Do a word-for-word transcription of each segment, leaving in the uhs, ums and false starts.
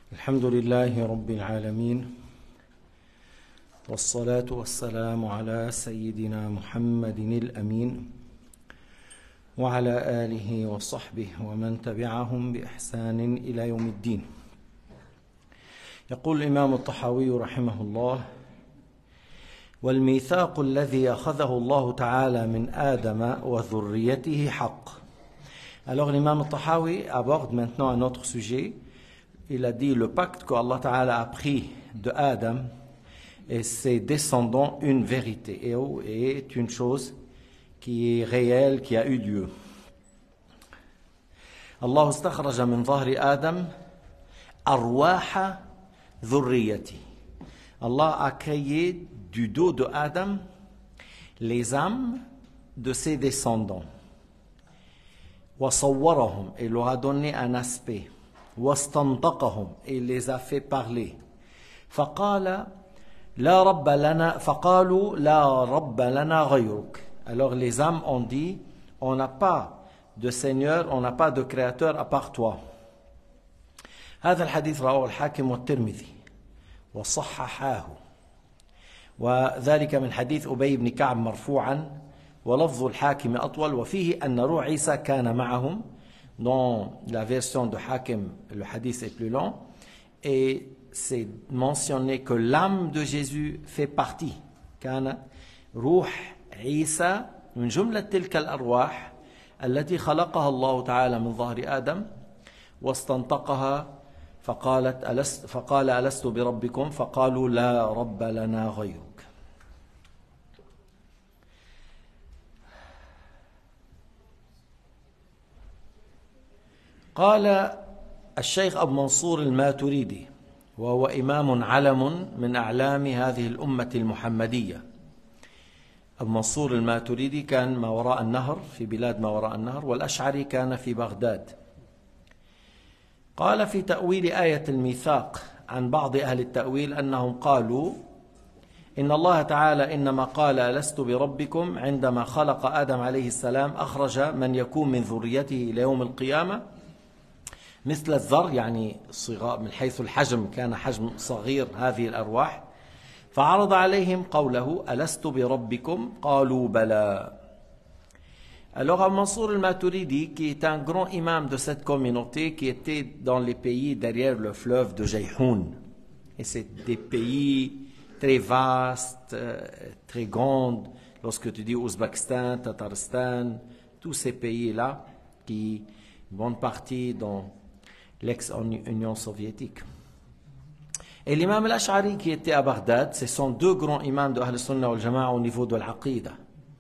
الحمد لله رب العالمين، والصلاة والسلام على سيدنا محمد الأمين وعلى آله وصحبه ومن تبعهم بإحسان إلى يوم الدين. يقول الإمام الطحاوي رحمه الله: والميثاق الذي أخذه الله تعالى من آدم وذريته حق. Alors l'imam al-Tahawi aborde maintenant un autre sujet. Il a dit le pacte que Allah Ta'ala a pris de Adam et ses descendants, une vérité, et est une chose qui est réelle, qui a eu lieu. Allah استخرج من ظهر آدم أرواح ذريته. Allah a créé du dos de Adam les âmes de ses descendants. وصورهم, et leur a donné un aspect. واستنطقهم, et il les a fait parler. فقال لا رب لنا فقالوا لا رب لنا غيرك. Alors les âmes ont dit, on n'a pas de Seigneur, on n'a pas de Créateur à part toi. هذا الحديث رواه الحاكم والترمذي وصححاه، وذلك من حديث أبي بن كعب مرفوعا، ولفظ الحاكم أطول، وفيه أن روح عيسى كان معهم. Dans la version de Hakim, le hadith est plus long, et c'est mentionné que l'âme de Jésus fait partie. كان روح عيسى من جملة تلك الأرواح التي خلقها الله تعالى من ظهر آدم واستنطقها فقالت ألست فقال ألست بربكم فقالوا لا رب لنا غيرك. قال الشيخ أبو منصور الماتريدي، وهو إمام علم من أعلام هذه الأمة المحمدية. أبو منصور الماتريدي كان ما وراء النهر، في بلاد ما وراء النهر، والأشعري كان في بغداد. قال في تأويل آية الميثاق عن بعض أهل التأويل أنهم قالوا إن الله تعالى إنما قال لست بربكم عندما خلق آدم عليه السلام أخرج من يكون من ذريته إلى يوم القيامة مثل الذر، يعني صغار من حيث الحجم، كان حجم صغير هذه الأرواح، فعرض عليهم قوله ألست بربكم قالوا بلى. Alors Abu Mansour al-Maturidi, qui est un grand imam de cette communauté, qui était dans les pays derrière le fleuve de Jayhoun, et c'est des pays très vastes, très grands, lorsque tu dis Ouzbékistan, Tatarstan, tous ces pays-là qui, une bonne partie dans l'ex-Union soviétique. Et l'imam al-Ash'ari qui était à Bagdad, ce sont deux grands imams de Ahl-Sunnah wal-Jama'a au niveau de l'Aqida.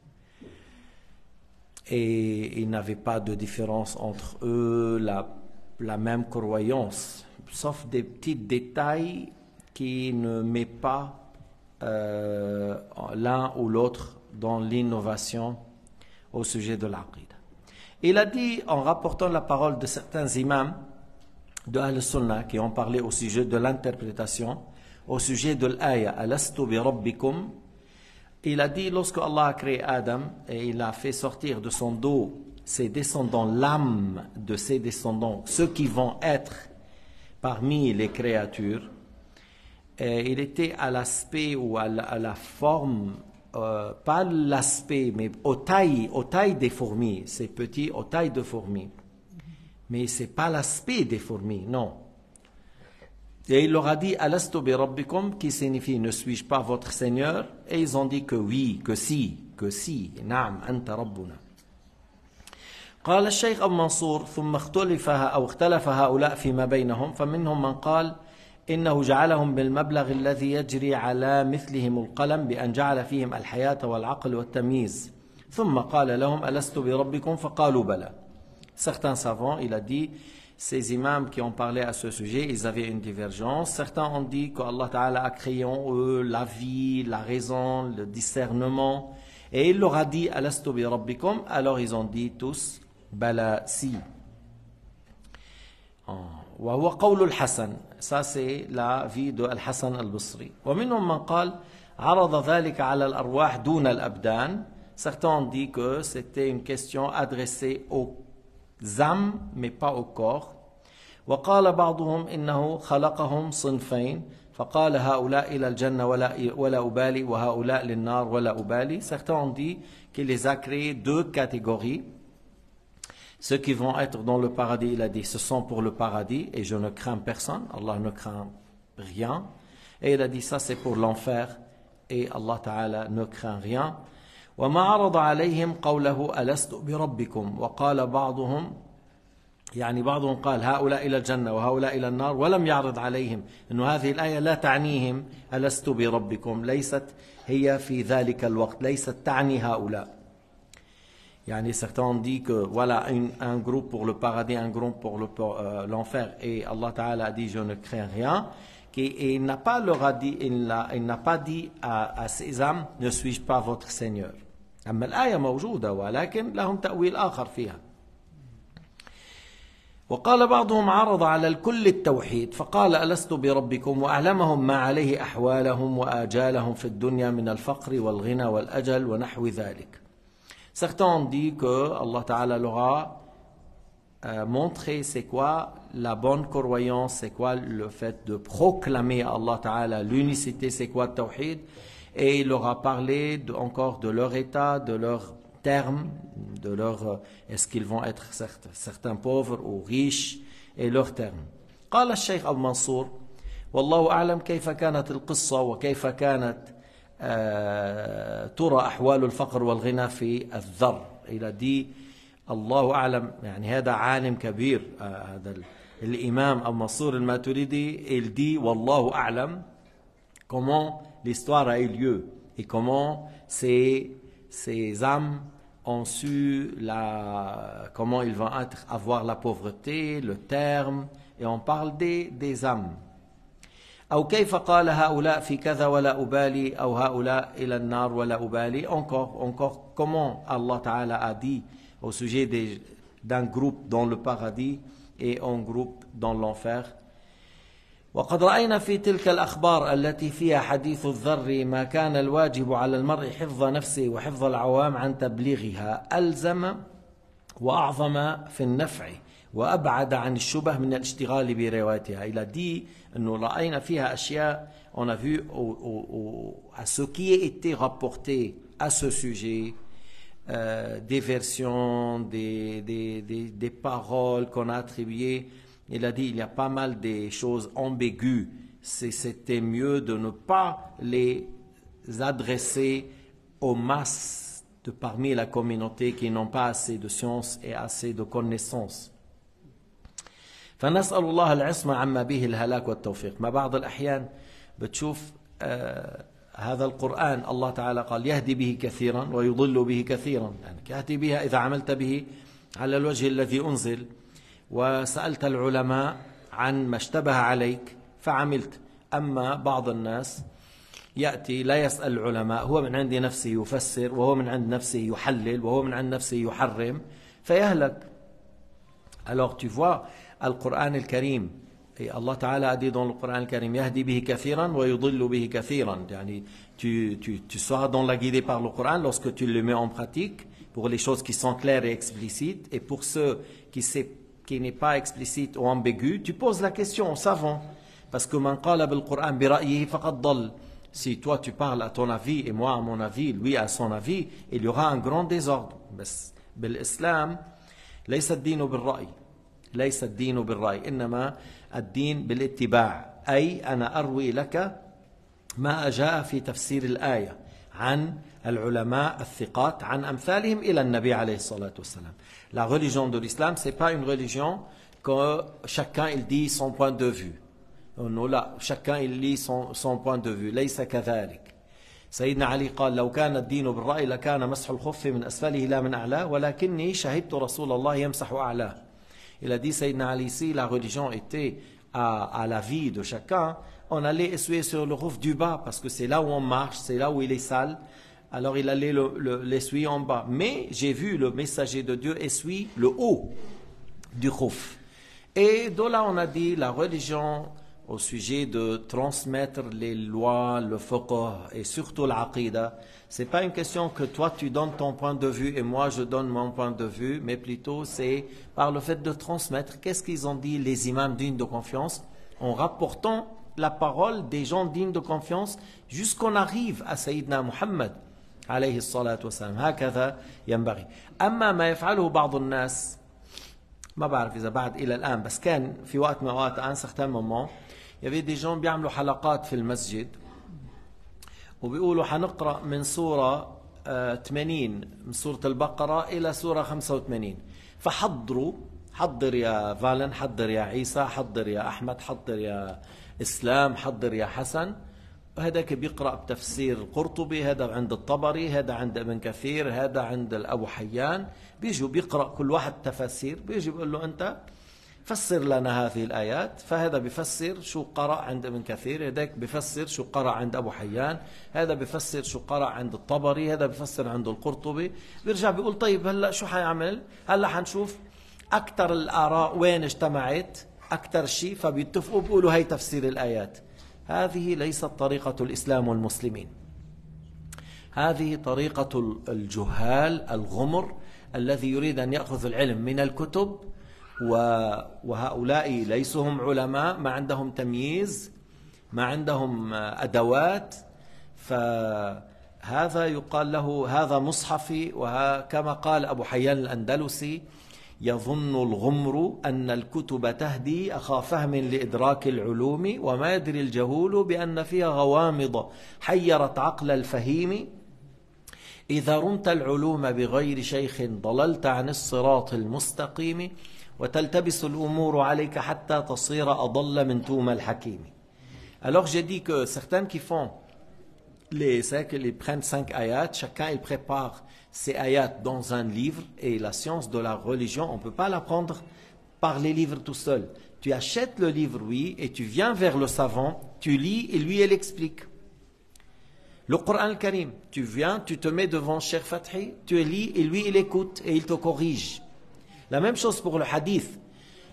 Et il n'y avait pas de différence entre eux, la, la même croyance, sauf des petits détails qui ne mettent pas euh, l'un ou l'autre dans l'innovation au sujet de l'Aqida. Il a dit, en rapportant la parole de certains imams de Ahl-Sunnah qui ont parlé au sujet de l'interprétation, au sujet de l'aya Alastu bi rabbikum, il a dit, lorsque Allah a créé Adam et il a fait sortir de son dos ses descendants, l'âme de ses descendants, ceux qui vont être parmi les créatures, et il était à l'aspect ou à la, à la forme, euh, pas l'aspect, mais aux tailles, aux tailles des fourmis, c'est petit, aux tailles de fourmis. Mais ce n'est pas l'aspect des fourmis, non. Et il leur a dit Alastu bi rabbikum, qui signifie ne suis-je pas votre Seigneur? Et ils ont dit que oui, que si, que si. Naam, anta rabbuna. قال الشيخ أبو منصور ثم اختلفها أو اختلف هؤلاء فيما بينهم، فمنهم من قال إنه جعلهم بالمبلغ الذي يجري على مثلهم القلم بأن جعل فيهم الحياة والعقل والتمييز، ثم قال لهم ألست بربكم فقالوا بلى. Certains savants, il a dit, ces imams qui ont parlé à ce sujet, ils avaient une divergence. Certains ont dit qu'Allah Ta'ala a créé en eux la vie, la raison, le discernement. Et il leur a dit, Alastu bi rabbikum. Alors ils ont dit tous, Bala si. Wa huwa qawlu al-Hasan. Ça c'est la vie de Al-Hasan al-Basri. Wa minhum man qal, arada dhalika ala al-arwah duna al-abdan. Certains ont dit que c'était une question adressée aux âmes, mais pas au corps. وقال بعضهم إنه خلقهم صنفين فقال هؤلاء إلى الجنة ولا, ولا أبالي وهؤلاء للنار ولا أبالي. Certains ont dit qu'il les a créés deux catégories. Ceux qui vont être dans le paradis, il a dit, ce sont pour le paradis et je ne crains personne. Allah ne craint rien. Et il a dit, ça c'est pour l'enfer et Allah Ta'ala ne craint rien. وما عرض عليهم قوله ألست بربكم وقال بعضهم يعني بعضهم قال هؤلاء إلى الجنة وهؤلاء إلى النار ولم يعرض عليهم أن هذه الآية لا تعنيهم ألست بربكم، ليست هي في ذلك الوقت، ليست تعني هؤلاء. يعني certains ont dit que voilà un, un groupe pour le paradis, un groupe pour l'enfer le, euh, et Allah Ta'ala a dit je ne crains rien. Et il n'a pas leur a dit, il n'a pas dit à, à ces âmes ne suis-je pas votre Seigneur. أما الآية موجودة ولكن لهم تأويل آخر فيها. وقال بعضهم عرض على الكل التوحيد فقال ألست بربكم وأعلمهم ما عليه أحوالهم وآجالهم في الدنيا من الفقر والغنى والأجل ونحو ذلك. Certains ont dit que Allah Ta'ala leur a euh, montré c'est quoi la bonne croyance, c'est quoi le fait de proclamer à Allah Ta'ala l'unicité, c'est quoi le tawhid, et il leur a parlé de, encore de leur état, de leur termes, de leur est-ce qu'ils vont être certains, certains pauvres ou riches et leurs termes. قال الشيخ أبو منصور والله أعلم كيف كانت القصة وكيف كانت ترى أحوال الفقر والغنى في الذر. Il a dit الله أعلم يعني هذا عالم كبير هذا الإمام أبو منصور الماتريدي. Il dit والله أعلم comment l'histoire a eu lieu et comment ces ces âmes ont su la, comment ils vont être, avoir la pauvreté, le terme, et on parle des, des âmes. أو كيف قال هؤلاء في كذا ولا أبالي أو هؤلاء إلى النار ولا أبالي. Encore, encore, comment Allah Ta'ala a dit au sujet d'un groupe dans le paradis et un groupe dans l'enfer. وقد رأينا في تلك الأخبار التي فيها حديث الذر ما كان الواجب على المرء حفظ نفسه وحفظ العوام عن تبليغها ألزم وأعظم في النفع وأبعد عن الشبه من الاشتغال بروايتها. Il a dit أنه رأينا فيها أشياء, on a vu au, au, au, à ce qui a été rapporté à ce sujet, euh, des versions, des, des, des, des paroles qu'on a attribuées. Il a dit il y a pas mal de choses ambiguës. C'était mieux de ne pas les adresser aux masses de parmi la communauté qui n'ont pas assez de science et assez de connaissances. فنسأل الله العصمة عما به الهلاك والتوفيق. ما بعض الأحيان بتشوف آه هذا القرآن الله تعالى قال يهدي به كثيرا ويضل به كثيرا. يعني يهدي بها إذا عملت به على الوجه الذي أنزل وسألت العلماء عن ما اشتبه عليك فعملت. أما بعض الناس يأتي لا يسأل العلماء، هو من عند نفسه يفسر وهو من عند نفسه يحلل وهو من عند نفسه يحرم فيهلك. Alors tu vois, القرآن الكريم Allah Ta'ala a dit dans le Coran الكريم يهدي به كثيرا ويضل به كثيرا. يعني tu, tu, tu seras dans la guidée par le Coran lorsque tu le mets en pratique pour les choses qui sont claires et explicites, et pour ceux qui ne qui n'est pas explicite ou ambigu, tu poses la question au savant. Parce que man qala bil Qur'an bi ra'yihi faqad dall. Si toi tu parles à ton avis et moi à mon avis, lui à son avis, il y aura un grand désordre. بس بالإسلام ليس الدين بالرأي، ليس الدين بالرأي، إنما الدين بالاتباع. أي أنا أروي لك ما جاء في تفسير الآية عن العلماء الثقات عن أمثالهم إلى النبي عليه الصلاة والسلام. La religion de l'islam, ce n'est pas une religion que chacun il dit son point de vue. Non, là, chacun il lit son, son point de vue. ليس كذلك. سيدنا علي قال لو كان الدين بالرأي لكان مسح الخف من أسفله لا من أعلاه ولكني شهدت رسول الله يمسح أعلاه. Il a dit Sayyidina Ali, si la religion était à, à la vie de chacun, on allait essuyer sur le khuf du bas parce que c'est là où on marche, c'est là où il est sale. Alors il allait l'essuyer en bas. Mais j'ai vu le messager de Dieu essuyer le haut du khuf. Et de là on a dit la religion au sujet de transmettre les lois, le fiqh et surtout l'aqidah, c'est pas une question que toi tu donnes ton point de vue et moi je donne mon point de vue, mais plutôt c'est par le fait de transmettre. Qu'est-ce qu'ils ont dit les imams dignes de confiance en rapportant la parole des gens dignes de confiance jusqu'on arrive à Sayyidina Muhammad عليه الصلاة والسلام. هكذا ينبغي. أما ما يفعله بعض الناس ما بعرف إذا بعد إلى الآن، بس كان في وقت من الأوقات à un certain moment il y avait des gens بيعملوا حلقات في المسجد وبيقولوا حنقرأ من سورة ثمانين من سورة البقرة إلى سورة خمسة وثمانين، فحضروا، حضر يا فالن، حضر يا عيسى، حضر يا أحمد، حضر يا إسلام، حضر يا حسن. هذاك بيقرأ بتفسير القرطبي، هذا عند الطبري، هذا عند ابن كثير، هذا عند الأبو حيان، بيجوا بيقرأ كل واحد تفاسير، بيجي بيقول له أنت فسر لنا هذه الآيات، فهذا بيفسر شو قرأ عند ابن كثير، هذاك بيفسر شو قرأ عند أبو حيان، هذا بيفسر شو قرأ عند الطبري، هذا بيفسر عند القرطبي. بيرجع بيقول طيب هلأ شو حيعمل؟ هلأ حنشوف أكثر الآراء وين اجتمعت أكثر شيء، فبيتفقوا بيقولوا هي تفسير الآيات. هذه ليست طريقة الإسلام والمسلمين، هذه طريقة الجهال الغمر الذي يريد أن يأخذ العلم من الكتب، وهؤلاء ليسوا هم علماء، ما عندهم تمييز، ما عندهم أدوات، فهذا يقال له هذا مصحفي. وكما قال أبو حيان الأندلسي يظن الغمر أن الكتب تهدي أخا فهم لإدراك العلوم، وما يدري الجهول بأن فيها غوامض حيرت عقل الفهيم. إذا رمت العلوم بغير شيخ ضللت عن الصراط المستقيم، وتلتبس الأمور عليك حتى تصير أضل من توم الحكيم. Alors j'ai dit que certains qui font les cinq, ils prennent cinq ayats, chacun il prépare ces ayats dans un livre, et la science de la religion, on ne peut pas l'apprendre par les livres tout seul. Tu achètes le livre, oui, et tu viens vers le savant, tu lis et lui il explique. Le Coran al-Karim, tu viens, tu te mets devant Cheikh Fathi, tu lis et lui il écoute et il te corrige. La même chose pour le hadith.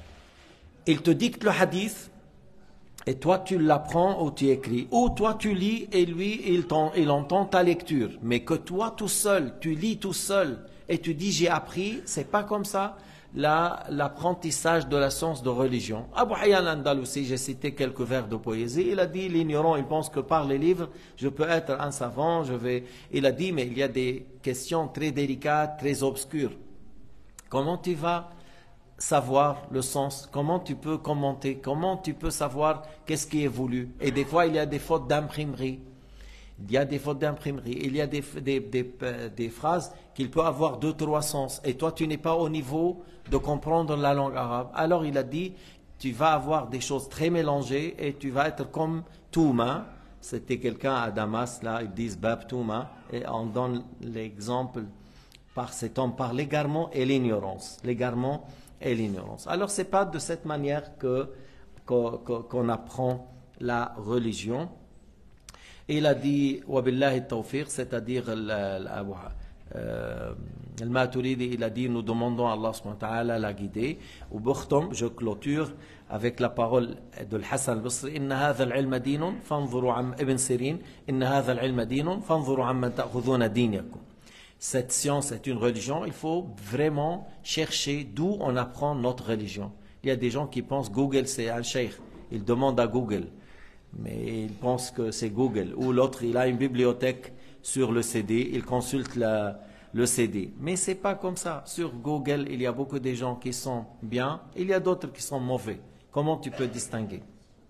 Il te dicte le hadith et toi tu l'apprends ou tu écris. Ou toi tu lis et lui il, il entend ta lecture. Mais que toi tout seul, tu lis tout seul et tu dis j'ai appris, c'est pas comme ça l'apprentissage de la science de religion. Abu Hayyan al-Andalusi, j'ai cité quelques vers de poésie, il a dit l'ignorant il pense que par les livres je peux être un savant, je vais... Il a dit mais il y a des questions très délicates, très obscures. Comment tu vas savoir le sens? Comment tu peux commenter? Comment tu peux savoir qu'est-ce qui est voulu? Et des fois il y a des fautes d'imprimerie. Il y a des fautes d'imprimerie, il y a des, des, des, des phrases qu'il peut avoir deux, trois sens. Et toi, tu n'es pas au niveau de comprendre la langue arabe. Alors il a dit, tu vas avoir des choses très mélangées et tu vas être comme Touma. C'était quelqu'un à Damas, là, ils disent Bab Touma. Et on donne l'exemple par cet homme, par l'égarement et l'ignorance. L'égarement et l'ignorance. Alors c'est pas de cette manière que, que, que, qu'on apprend la religion. Il a dit Wabillahi tawfiq, c'est-à-dire Al-Maturidi, il a dit nous demandons à Allah subhanahu wa ta'ala la guider. Ou Bukhtom, je clôture avec la parole de Hassan al-Basri Inna hadha al-ilma dinun fanzuru am Ibn Sirin Inna hadha al-ilma dinun fanzuru amman ta'khudhuna dinakum. Cette science est une religion, il faut vraiment chercher d'où on apprend notre religion. Il y a des gens qui pensent Google c'est un cheikh, ils demandent à Google. Mais il pense que c'est Google. Ou l'autre, il a une bibliothèque sur le C D, il consulte la, le C D. Mais ce n'est pas comme ça. Sur Google, il y a beaucoup de gens qui sont bien, il y a d'autres qui sont mauvais. Comment tu peux distinguer?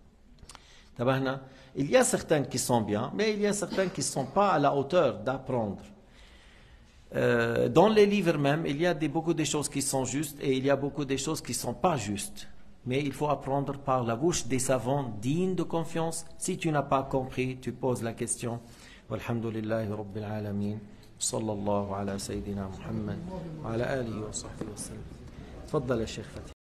Il y a certains qui sont bien, mais il y a certains qui ne sont pas à la hauteur d'apprendre. Euh, dans les livres même, il y a des, beaucoup de choses qui sont justes et il y a beaucoup de choses qui ne sont pas justes. Mais il faut apprendre par la bouche des savants dignes de confiance. Si tu n'as pas compris, tu poses la question. Walhamdulillahi Rabbil Alamin. Sallallahu ala Sayyidina Muhammad. Wa ala alihi wa sahbihi wa sallam. Tfaddal ya Cheikh Fathi.